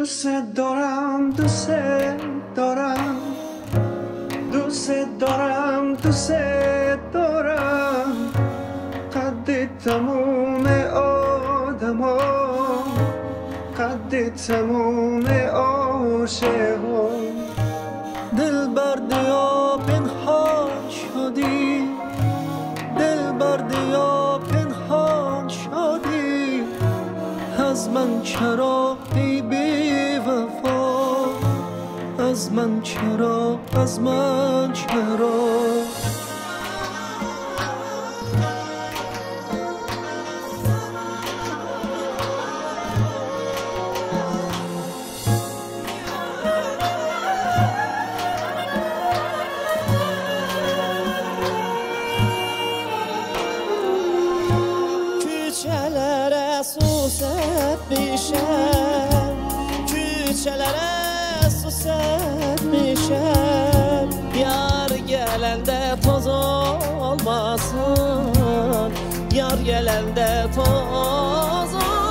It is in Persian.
دوست دارم دوست دارم دوست دارم دوست دارم قد تموم آدما قد تموم عاشقا دل بردیا پنهان شدی دل بردیا پنهان شدی از من چرا ای بی وفا از من چرا از من چرا Küçelere susep bişem Küçelere susep bişem Yar gelende toz olmasın Yar gelende toz olmasın